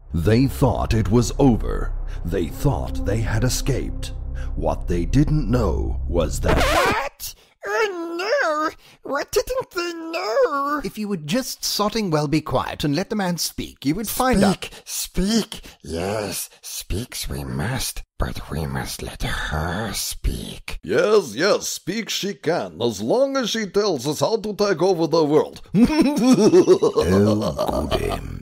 They thought it was over. They thought they had escaped. What they didn't know was that... What? Oh no! What didn't they know? If you would just sodding well be quiet and let the man speak, you would find out. Speak! Yes, speaks we must, but we must let her speak. Yes, speak she can, as long as she tells us how to take over the world. Oh, good him.